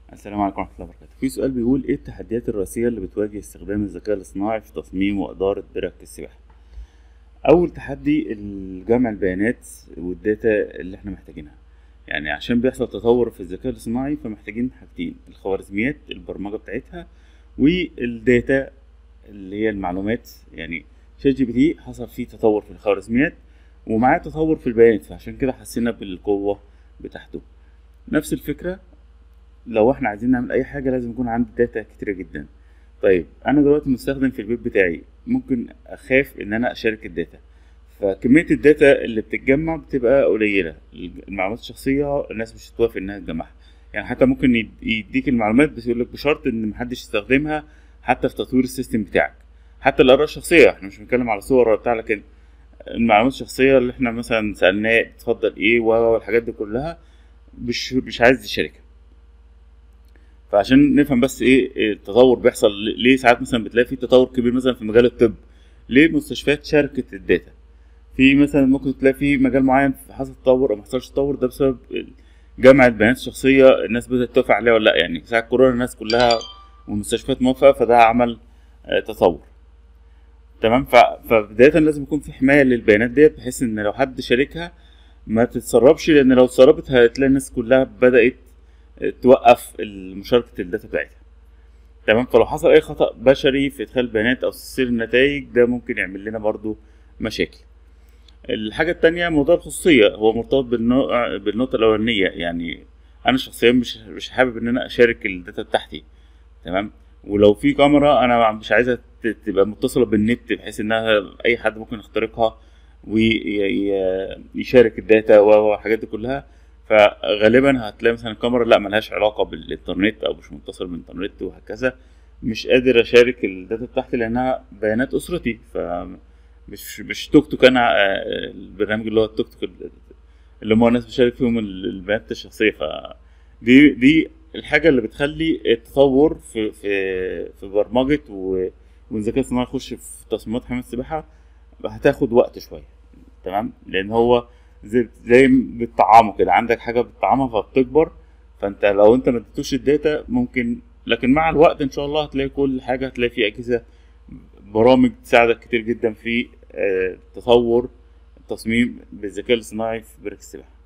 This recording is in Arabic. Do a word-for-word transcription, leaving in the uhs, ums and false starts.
السلام عليكم ورحمة الله وبركاته. في سؤال بيقول ايه التحديات الرئيسية اللي بتواجه استخدام الذكاء الاصطناعي في تصميم وإدارة برك السباحة؟ أول تحدي الجمع البيانات والداتا اللي احنا محتاجينها. يعني عشان بيحصل تطور في الذكاء الاصطناعي فمحتاجين حاجتين: الخوارزميات البرمجة بتاعتها والداتا اللي هي المعلومات. يعني شات جي بي تي حصل فيه تطور في الخوارزميات ومعاه تطور في البيانات، فعشان كده حسينا بالقوة بتاعته. نفس الفكرة لو احنا عايزين نعمل اي حاجه لازم يكون عندي داتا كتيره جدا. طيب انا دلوقتي مستخدم في البيت بتاعي، ممكن اخاف ان انا اشارك الداتا، فكميه الداتا اللي بتتجمع بتبقى قليله. المعلومات الشخصيه الناس مش هتوافق انها تجمعها. يعني حتى ممكن يد- يديك المعلومات بس يقول لك بشرط ان محدش يستخدمها حتى في تطوير السيستم بتاعك. حتى الاراء الشخصيه، احنا مش بنتكلم على صور ولا بتاع، لكن المعلومات الشخصيه اللي احنا مثلا سالناه بتفضل ايه والحاجات دي كلها مش مش عايز يشاركها. فعشان نفهم بس ايه إيه التطور بيحصل ليه. ساعات مثلا بتلاقي في تطور كبير مثلا في مجال الطب، ليه المستشفيات شاركت الداتا؟ في مثلا ممكن تلاقي في مجال معين حصل تطور او ما حصلش تطور، ده بسبب جمع البيانات الشخصيه. الناس بدات توافق عليها ولا لا؟ يعني ساعه كورونا الناس كلها والمستشفيات موافقه، فده عمل آه، تطور. تمام. ف- فبدايه لازم يكون في حمايه للبيانات ديت، بحيث ان لو حد شاركها ما تتسربش، لان لو اتسربت هتلاقي الناس كلها بدات توقف مشاركه الداتا بتاعتها. تمام. فلو حصل اي خطأ بشري في ادخال البيانات او تسجيل النتائج، ده ممكن يعمل لنا برضو مشاكل. الحاجة التانية موضوع الخصوصية، هو مرتبط بالنوع بالنقطة الأولانية. يعني أنا شخصيا مش مش حابب إن أنا أشارك الداتا بتاعتي. تمام. ولو في كاميرا أنا مش عايزها ت- تبقى متصلة بالنت، بحيث إنها أي حد ممكن يخترقها ويشارك الداتا والحاجات دي كلها. فغالبا هتلاقي مثلا الكاميرا لا ملهاش علاقة بالإنترنت أو مش متصل بالإنترنت وهكذا، مش قادر أشارك الداتا بتاعتي لأنها بيانات أسرتي. ف مش مش توك توك انا، آه، البرنامج اللي هو التوك توك اللي هم الناس بتشارك فيهم ال- البيانات الشخصيه. ف دي دي الحاجه اللي بتخلي التطور في في في برمجه و- والذكاء الصناعي يخش في تصميمات حمام السباحه هتاخد وقت شويه. تمام. لان هو زي زي بالطعام كده، عندك حاجه بتطعمها فبتكبر. فانت لو انت ما اديتوش الداتا ممكن، لكن مع الوقت ان شاء الله هتلاقي كل حاجه، هتلاقي في اجهزه برامج تساعدك كتير جدا في آه، تطور التصميم بالذكاء الاصطناعي في برك السباحة.